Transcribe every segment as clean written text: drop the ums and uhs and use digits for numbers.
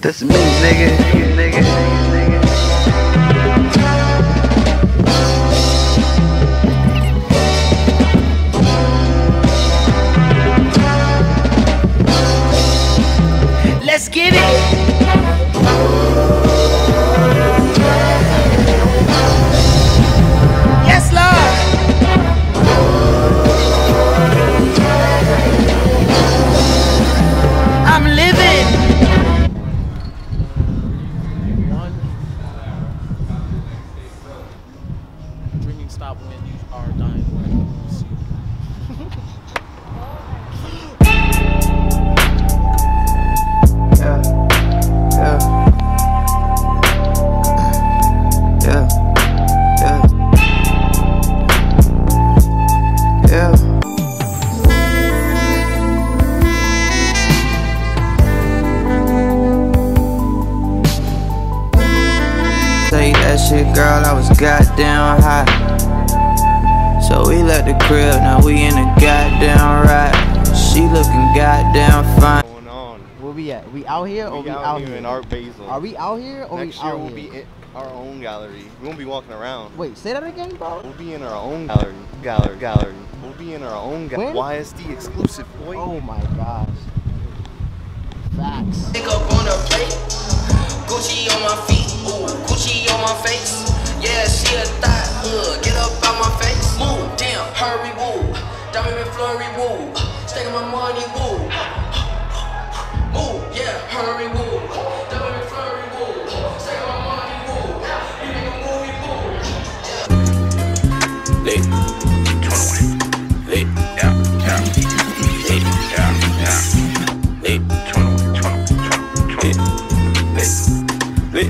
That's me, nigga. Let's get it. Yes, Lord. I'm living. Dreaming stop when you are dying. Say that shit, girl, I was goddamn hot. So we left the crib, now we in the goddamn ride. She looking goddamn fine. Going on? Where we at? We out here or we out here? In Art Basel. Are we out here or Next we year out we'll here? be in our own gallery. We won't be walking around. Wait, say that again, bro. We'll be in our own gallery. We'll be in our own YSD exclusive, boy. Oh my gosh. Facts. Pick up on the plate. Gucci on my feet. Ooh, Gucci on my face. Yeah, she a thot. Get up out my face. Move, damn, hurry, woo. Diamond flurry, woo. Stacking my money, woo. Move, yeah, hurry, woo. Diamond flurry, woo. Stacking my money, woo. You make a movie, woo. Lit, 21, lit, yeah, lit, yeah, lit, 21, lit,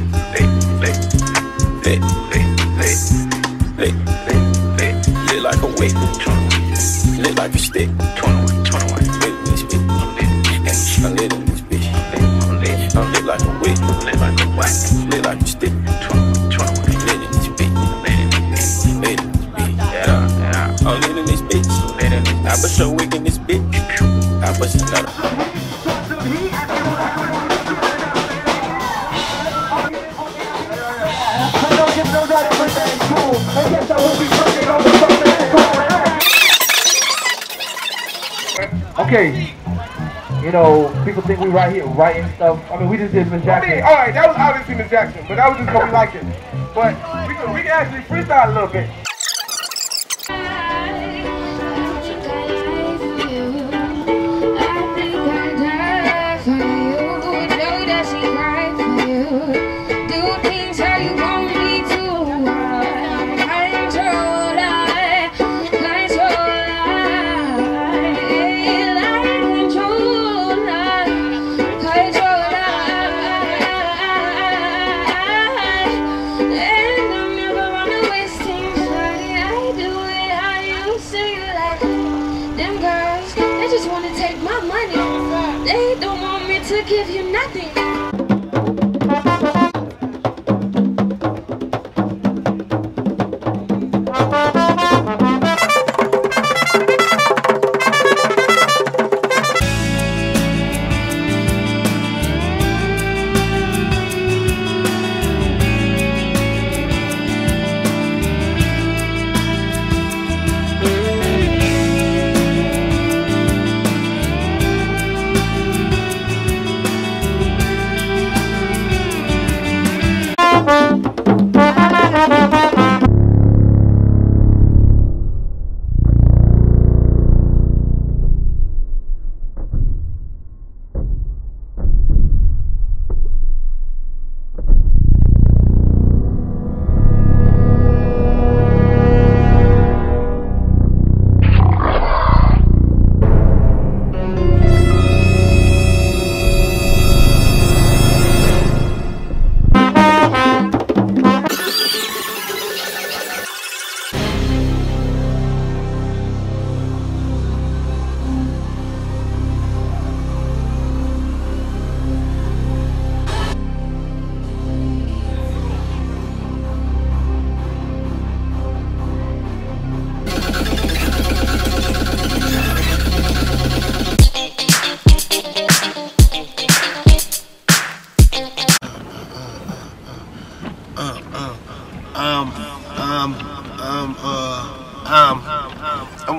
lit like a wick, 21, lit like a stick, 21, lit in this bitch, I'm lit in this bitch, I'm lit like a wick, lit like a whack, lit like a stick, 21, lit in this bitch, lit in this bitch, yeah, I'm lit in this bitch, I bust your wig in this bitch, I bust another. Okay, you know, people think we right here writing stuff. I mean, we just did Miss Jackson. Alright, that was obviously Miss Jackson, but that was just what we liked it. But we can actually freestyle a little bit. They don't want me to give you nothing.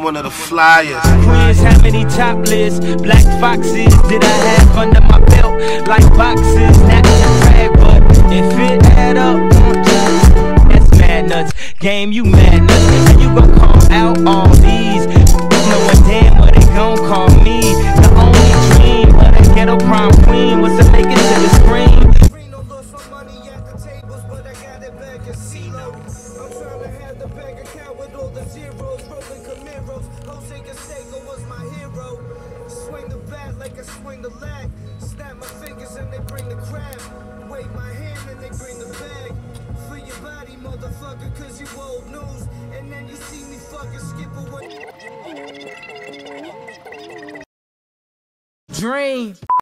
one of the flyers. Queens, how many topless black foxes did I have under my belt? Like boxes, not to brag, but if it add up, that's mad nuts. Game, you mad nuts. And you gon' call out all these, knowing damn what they gon' call me. The only dream of the ghetto prom queen was to make it to the screen. Swing the leg, snap my fingers and they bring the crab. Wave my hand and they bring the bag. For your body, motherfucker, cause you old news. And then you see me fucking skip away. Dream.